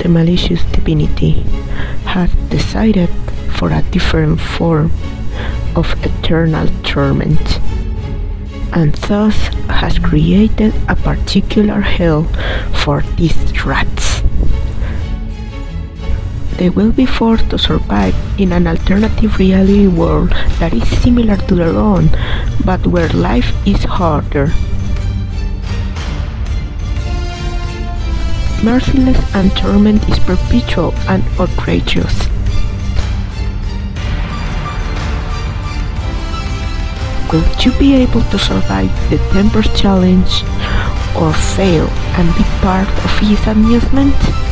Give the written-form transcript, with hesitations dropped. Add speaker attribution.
Speaker 1: the malicious divinity has decided for a different form of eternal torment, and thus has created a particular hell for these rats. They will be forced to survive in an alternative reality world that is similar to their own, but where life is harder. Merciless and torment is perpetual and outrageous. Will you be able to survive the Temper's challenge, or fail and be part of his amusement?